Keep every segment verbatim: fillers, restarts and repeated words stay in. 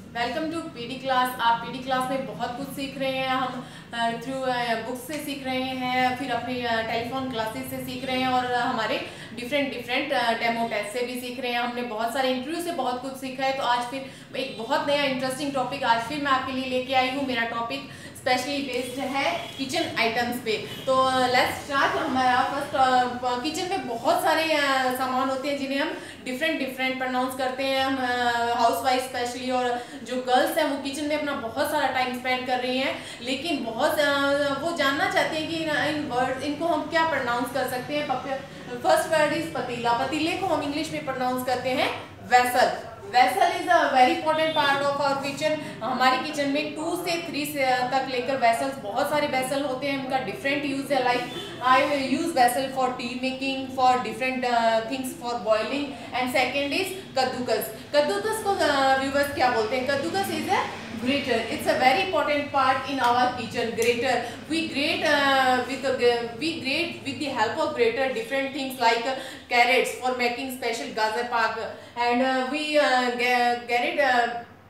Welcome to PD class. आप PD class में बहुत कुछ सीख रहे हैं। हम थ्रू बुक्स से सीख रहे हैं, फिर अपने टेलीफोन क्लासेस से सीख रहे हैं और हमारे डिफरेंट डिफरेंट डेमो टेस्ट से भी सीख रहे हैं। हमने बहुत सारे इंटरव्यू से बहुत कुछ सीखा है। तो आज फिर एक बहुत नया इंटरेस्टिंग टॉपिक आज फिर मैं आपके लिए लेके आई हूँ। मेरा टॉपिक स्पेशली बेस्ड है किचन आइटम्स पे। तो लेट्स स्टार्ट। हमारा फर्स्ट, किचन में बहुत सारे सामान होते हैं जिन्हें हम डिफरेंट डिफरेंट प्रोनाउंस करते हैं। हम हाउस वाइफ स्पेशली और जो गर्ल्स हैं वो किचन में अपना बहुत सारा टाइम स्पेंड कर रही हैं, लेकिन बहुत वो जानना चाहते हैं कि इन वर्ड इनको हम क्या प्रोनाउंस कर सकते हैं। फर्स्ट वर्ड इज पतीला। पतीले को हम इंग्लिश में प्रोनाउंस करते हैं vessel. Vessel is a very important part of our kitchen. हमारे किचन में टू से थ्री से तक लेकर वेसल्स, बहुत सारे वेसल होते हैं, उनका डिफरेंट यूज है। Like I use vessel for tea making, for different things, for boiling. And second is कद्दूकस। कद्दूकस को व्यूवर्स uh, क्या बोलते हैं? कद्दूकस is a grater. It's a very important part in our kitchen. Grater. We grate uh, with a, we grate with the help of grater different things like uh, carrots for making special gajar pak, and uh, we uh, grate uh,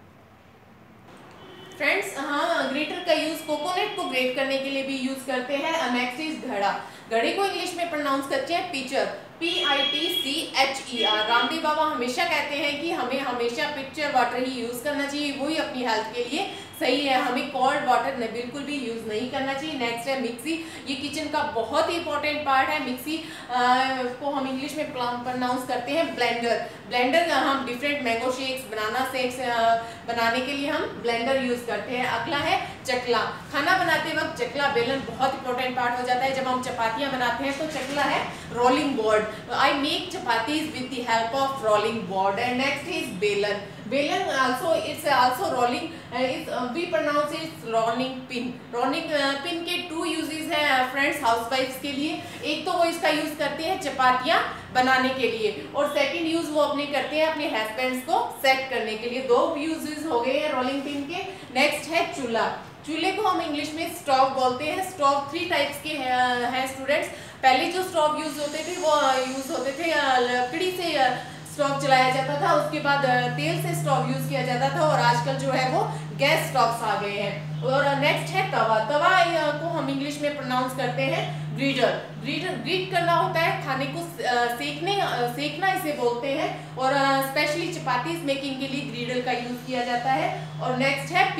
friends. हाँ, grater का use coconut को grate करने के लिए भी use करते हैं। Next is घड़ा। घड़े को इंग्लिश में प्रोनाउंस करते हैं pitcher, P I T C H E R. Ramdev Baba हमेशा कहते हैं कि हमें हमेशा पिक्चर वाटर ही यूज करना चाहिए, वही अपनी हेल्थ के लिए सही है। हमें कोल्ड वाटर न बिल्कुल भी यूज नहीं करना चाहिए। नेक्स्ट है मिक्सी। ये किचन का बहुत ही इंपॉर्टेंट पार्ट है। मिक्सी आ, को हम इंग्लिश में प्रोनाउंस करते हैं ब्लेंडर। ब्लेंडर हम different mango shakes, banana shakes बनाने के लिए हम ब्लेंडर यूज करते हैं। अगला है चकला। खाना बनाते वक्त चकला बेलन बहुत इंपॉर्टेंट पार्ट हो जाता है। जब हम चपातियां बनाते हैं तो चकला है rolling board. I make chapatis with the help of rolling board. And next is बेलन। बेलन also it's also rolling, uh, it's, uh, we pronounce it rolling pin. rolling uh, pin के टू यूजेस हैं फ्रेंड्स हाउसवाइफ्स के लिए। एक तो वो इसका यूज करते हैं चपातियां बनाने के लिए, और सेकंड यूज वो अपने करते हैं अपने हस्बैंड्स को सेट करने के लिए। दो यूजेस हो गए हैं रोलिंग पिन के। नेक्स्ट है चूल्हा। चूल्हे को हम इंग्लिश में स्टोव बोलते हैं। स्टोव थ्री टाइप्स के हैं स्टूडेंट्स। पहले जो स्टोव यूज होते थे वो यूज होते थे लकड़ी से स्टोव चलाया जाता था, उसके बाद तेल से स्टोव यूज किया जाता था, और आजकल जो है वो गैस स्टोव्स आ गए हैं। और नेक्स्ट है तवा। तवा को हम इंग्लिश में प्रोनाउंस करते हैं ग्रीडर। ग्रीडर ग्रीट करना होता है खाने को सेकने सेकना इसे बोलते हैं, और स्पेशली चपातीज मेकिंग के लिए ग्रीडर का यूज किया जाता है। और नेक्स्ट है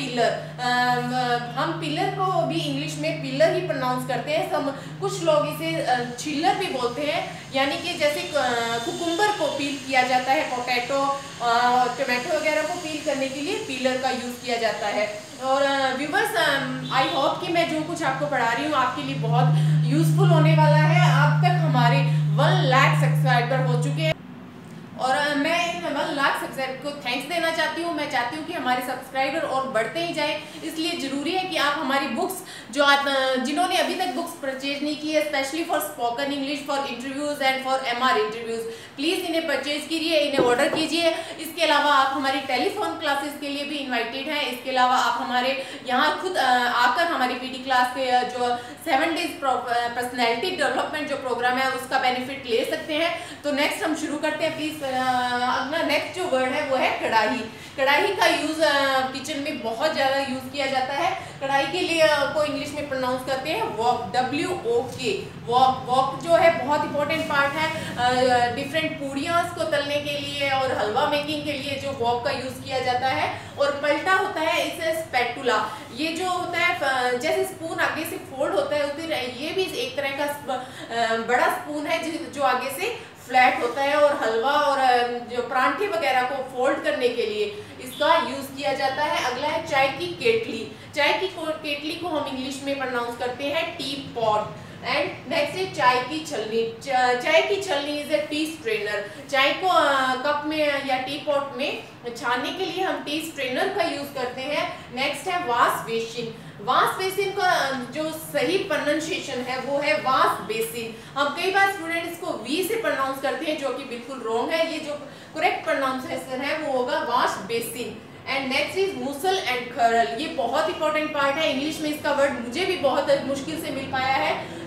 पिलर। हम पिलर को भी इंग्लिश में पिलर ही प्रोनाउंस करते हैं। हम कुछ लोग इसे छिल्लर भी बोलते हैं, यानी कि जैसे कुकुम्बर को पील किया जाता है, पोटैटो टोमेटो वगैरह को पील करने के लिए पिलर का यूज किया जाता है। और व्यूवर्स, आई होप कि मैं जो कुछ आपको पढ़ा रही हूँ आपके लिए बहुत यूजफुल होने वाला है। अब तक हमारे वन लाख सब्सक्राइबर हो चुके हैं, और मैं इन वन लाख सब्सक्राइबर को थैंक्स देना चाहती हूँ। मैं चाहती हूँ कि हमारे सब्सक्राइबर और बढ़ते ही जाए, इसलिए ज़रूरी है कि आप हमारी बुक्स जो आप जिन्होंने अभी तक बुक्स परचेज नहीं की है, specially for spoken English, for interviews and for M R interviews, please इन्हें परचेज कीजिए, इन्हें ऑर्डर कीजिए। इसके अलावा आप हमारी टेलीफोन क्लासेस के लिए भी इन्वाइटेड हैं। इसके अलावा आप हमारे यहाँ खुद आकर हमारी पीडी क्लास के जो सेवन डेज पर्सनैलिटी डेवलपमेंट जो प्रोग्राम है उसका बेनिफिट ले सकते हैं। तो नेक्स्ट हम शुरू करते हैं प्लीज़। अगला नेक्स्ट जो वर्ड है वो है कढ़ाई। कढ़ाई का यूज किचन में बहुत ज़्यादा यूज किया जाता है। कढ़ाई के लिए को इंग्लिश में प्रोनाउंस करते हैं वॉक, डब्ल्यू ओ के। वॉक वॉक जो है बहुत इंपॉर्टेंट पार्ट है डिफरेंट पूड़ियाँ को तलने के लिए और हलवा मेकिंग के लिए जो वॉक का यूज किया जाता है। और पलटा होता है इसे स्पैटुला। ये जो होता है जैसे स्पून आगे से फोल्ड होता है उसी ये भी एक तरह का बड़ा स्पून है जो आगे से फ्लैट होता है, और हलवा और जो परांठे वगैरह को फोल्ड करने के लिए इसका यूज किया जाता है। अगला है चाय की केटली। चाय की केटली को हम इंग्लिश में प्रोनाउंस करते हैं टी पॉट। एंड नेक्स्ट है चाय की छलनी। चाय की छलनी इज ए टी स्ट्रेनर। चाय को कप में या टी पॉट में छानने के लिए हम टी स्ट्रेनर का यूज करते हैं। नेक्स्ट है वाश बेसिन। वाश बेसिन का जो सही प्रोनाउंसिएशन है वो है वाश बेसिन। हम कई बार स्टूडेंट इसको वी से प्रोनाउंस करते हैं जो कि बिल्कुल रॉन्ग है। ये जो करेक्ट प्रोनाउंसिएशन है वो होगा wash basin. And next is मूसल एंड खरल। ये बहुत इंपॉर्टेंट पार्ट है। इंग्लिश में इसका वर्ड मुझे भी बहुत मुश्किल से मिल पाया है।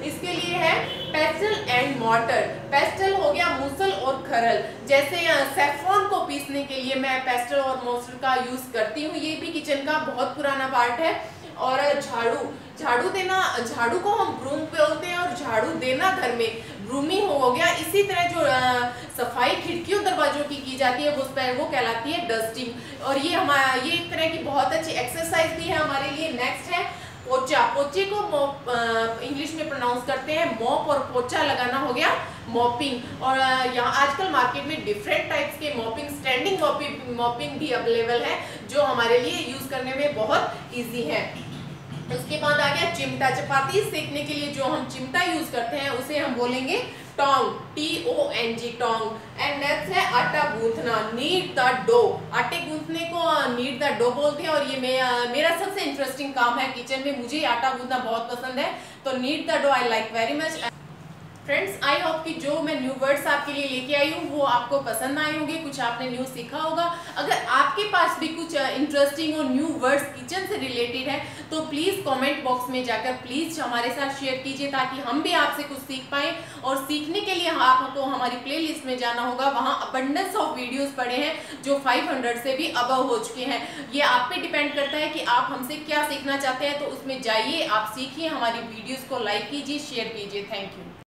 इसके लिए है पेस्टल एंड मॉर्टर। पेस्टल हो गया मूसल और खरल। जैसे सेफ्रॉन को पीसने के लिए मैं पेस्टल और मूसल का यूज करती हूँ, ये भी किचन का बहुत पुराना पार्ट है। और झाड़ू, झाड़ू देना, झाड़ू को हम ब्रूम बोलते हैं और झाड़ू देना घर में ब्रूमिंग हो गया। इसी तरह जो आ, सफाई खिड़कियों दरवाजों की की जाती है वो उस पर वो कहलाती है डस्टिंग। और ये हमारा ये एक तरह की बहुत अच्छी एक्सरसाइज भी है हमारे लिए। नेक्स्ट है पोचा। पोचे को मॉप इंग्लिश में प्रोनाउंस करते हैं मॉप, और पोचा लगाना हो गया मॉपिंग। और यहाँ आजकल मार्केट में डिफरेंट टाइप्स के मॉपिंग, स्टैंडिंग मॉपिंग मॉपिंग भी अवेलेबल है जो हमारे लिए यूज करने में बहुत इजी है। उसके बाद आ गया चिमटा। चपाती सेकने के लिए जो हम चिमटा यूज करते हैं उसे हम बोलेंगे tong, T O N G, tong. And next है आटा गूंथना, नीड द डो। आटे गूंथने को नीड द डो बोलते हैं। और ये मे, मेरा सबसे इंटरेस्टिंग काम है किचन में, मुझे आटा गूंथना बहुत पसंद है, तो knead the dough I like very much. Friends, I hope कि जो मैं न्यू वर्ड्स आपके लिए लेके आई हूँ वो आपको पसंद आए होंगे, कुछ आपने न्यू सीखा होगा। अगर आपके पास भी कुछ इंटरेस्टिंग और न्यू वर्ड्स किचन से रिलेटेड है तो प्लीज़ कमेंट बॉक्स में जाकर प्लीज़ हमारे साथ शेयर कीजिए, ताकि हम भी आपसे कुछ सीख पाएँ। और सीखने के लिए आपको हमारी प्लेलिस्ट में जाना होगा, वहाँ अबंडेंस ऑफ वीडियोज़ पड़े हैं जो पाँच सौ से भी अबव हो चुके हैं। ये आप पे डिपेंड करता है कि आप हमसे क्या सीखना चाहते हैं, तो उसमें जाइए, आप सीखिए, हमारी वीडियोज़ को लाइक कीजिए, शेयर कीजिए। Thank you.